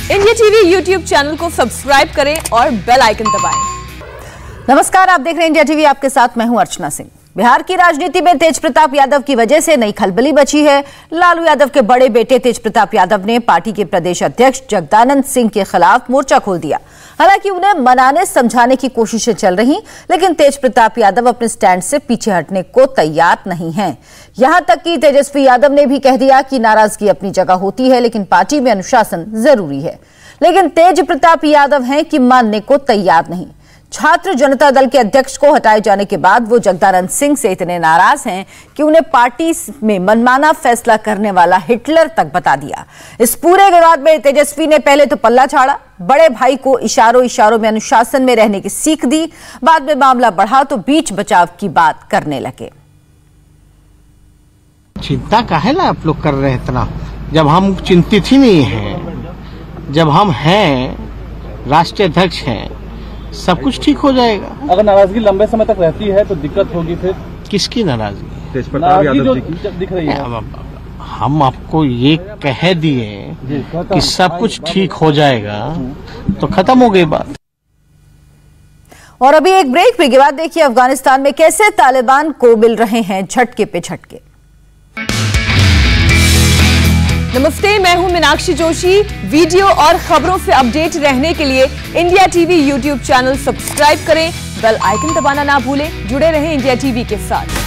India TV YouTube channel को subscribe करें और बेल आइकन दबाएं। नमस्कार, आप देख रहे हैं इंडिया टीवी। आपके साथ मैं हूं अर्चना सिंह। बिहार की राजनीति में तेज प्रताप यादव की वजह से नई खलबली बची है। लालू यादव के बड़े बेटे तेज प्रताप यादव ने पार्टी के प्रदेश अध्यक्ष जगदानंद सिंह के खिलाफ मोर्चा खोल दिया। हालांकि उन्हें मनाने समझाने की कोशिशें चल रही, लेकिन तेज प्रताप यादव अपने स्टैंड से पीछे हटने को तैयार नहीं हैं। यहां तक कि तेजस्वी यादव ने भी कह दिया कि नाराजगी अपनी जगह होती है, लेकिन पार्टी में अनुशासन जरूरी है। लेकिन तेज प्रताप यादव हैं कि मानने को तैयार नहीं। छात्र जनता दल के अध्यक्ष को हटाए जाने के बाद वो जगदानंद सिंह से इतने नाराज हैं कि उन्हें पार्टी में मनमाना फैसला करने वाला हिटलर तक बता दिया। इस पूरे विवाद में तेजस्वी ने पहले तो पल्ला झाड़ा, बड़े भाई को इशारों में अनुशासन में रहने की सीख दी। बाद में मामला बढ़ा तो बीच बचाव की बात करने लगे। चिंता काहे ना आप लोग कर रहे हैं इतना, जब हम चिंतित ही नहीं हैं, जब हम हैं, राष्ट्रीय अध्यक्ष हैं, सब कुछ ठीक हो जाएगा। अगर नाराजगी लंबे समय तक रहती है तो दिक्कत होगी। फिर किसकी नाराजगी? तेज प्रताप यादव जी की दिख रही है। हम आपको ये कह दिए कि सब कुछ ठीक हो जाएगा तो खत्म हो गई बात। और अभी एक ब्रेक पे के बाद देखिए अफगानिस्तान में कैसे तालिबान को मिल रहे हैं झटके पे झटके। नमस्ते, मैं हूं मीनाक्षी जोशी। वीडियो और खबरों से अपडेट रहने के लिए India TV YouTube channel subscribe करें, बेल आइकन दबाना ना भूलें। जुड़े रहें इंडिया टीवी के साथ।